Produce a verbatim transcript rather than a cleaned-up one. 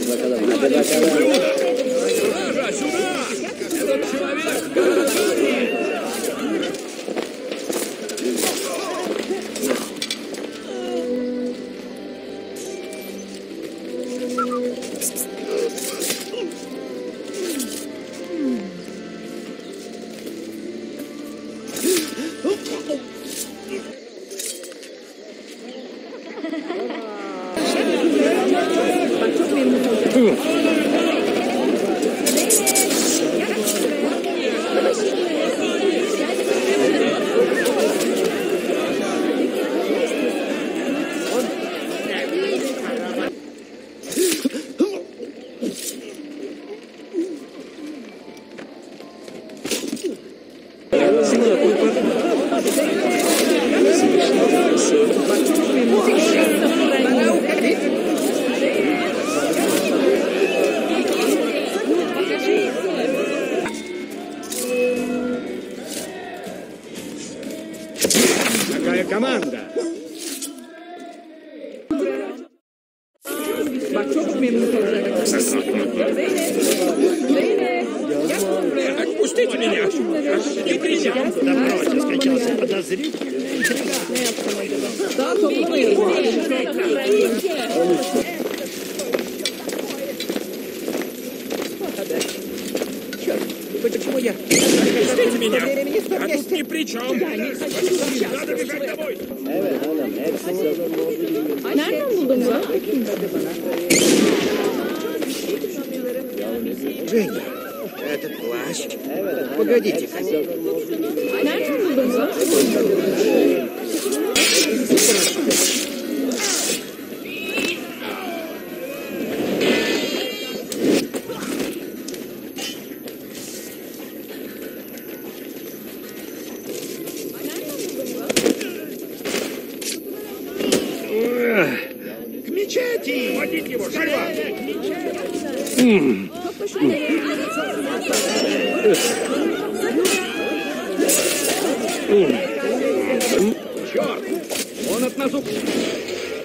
bakalım. Hadi bakalım. Сюда, сюда! Этот человек гораздо... Какая команда? Bak çok memnun kalacak. Отпустите меня! Отпустите меня! Напротив, скончался подозрительный интриган. Daha toplamayalım. Почему я? Отпустите меня! А тут ни при чем! Надо бежать домой! Evet oğlum hepsi Nereden buldun bunu? Женя, этот плащ. Погодите-ка. Nereden buldun bunu? К мечети! Водить его, живо! Черт! Он от нас... у-